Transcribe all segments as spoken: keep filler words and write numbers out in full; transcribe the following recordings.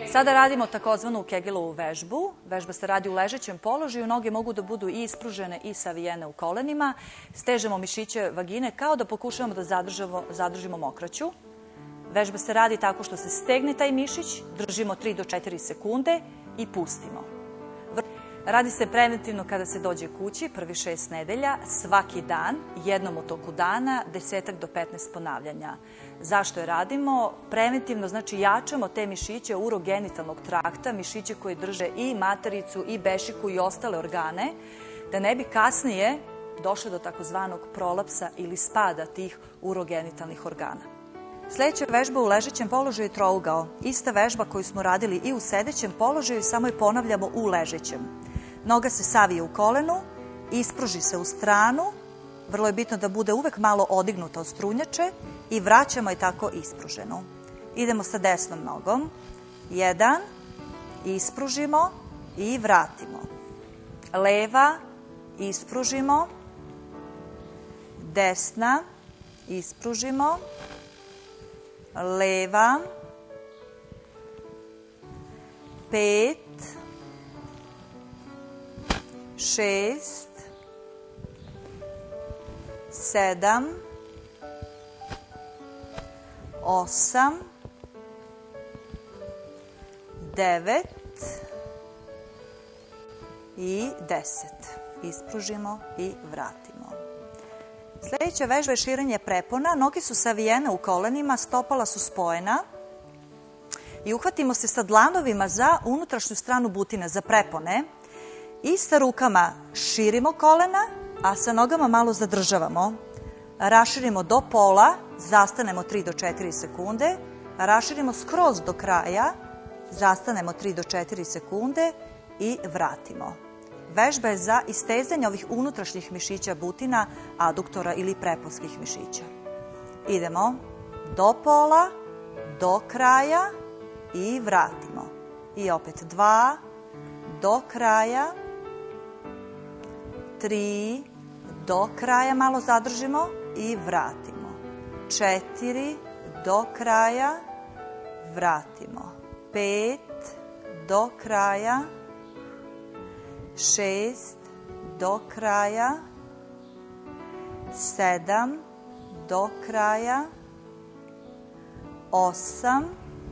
Sada radimo takozvanu Kegelovu vežbu. Vežba se radi u ležećem položaju. Noge mogu da budu i ispružene i savijene u kolenima. Stežemo mišiće vagine kao da pokušavamo da zadržimo, zadržimo mokraću. Vežba se radi tako što se stegne taj mišić, držimo tri do četiri sekunde i pustimo. Radi se preventivno kada se dođe kući, prvi šest nedelja, svaki dan, jednom u toku dana, desetak do petnaest ponavljanja. Zašto je radimo? Preventivno znači jačamo te mišiće urogenitalnog trakta, mišiće koji drže i matericu, i bešiku i ostale organe, da ne bi kasnije došlo do takozvanog prolapsa ili spada tih urogenitalnih organa. Sljedeća vežba u ležećem položaju je trougao. Ista vežba koju smo radili i u sedećem položaju, samo je ponavljamo u ležećem. Noga se savije u kolenu, ispruži se u stranu, vrlo je bitno da bude uvek malo odignuta od strunjače i vraćamo je tako ispruženu. Idemo sa desnom nogom. Jedan, ispružimo i vratimo. Leva, ispružimo. Desna, ispružimo. Leva. Pet. Šest. Sedam. Osam. Devet. I deset. Ispružimo i vratimo. Sljedeća vežba je širenje prepona. Noge su savijene u kolenima, stopala su spojena. I uhvatimo se sa dlanovima za unutrašnju stranu butina, za prepone. I sa rukama širimo kolena, a sa nogama malo zadržavamo. Raširimo do pola, zastanemo tri do četiri sekunde. Raširimo skroz do kraja, zastanemo tri do četiri sekunde i vratimo. Vežba je za istezanje ovih unutrašnjih mišića butina, aduktora ili preponskih mišića. Idemo do pola, do kraja i vratimo. I opet dva, do kraja, tri, do kraja malo zadržimo i vratimo. Četiri, do kraja, vratimo. Pet, do kraja, šest, do kraja, sedam, do kraja, osam,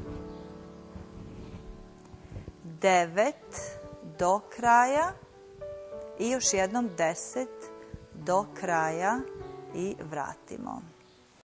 devet, do kraja i još jednom deset do kraja i vratimo.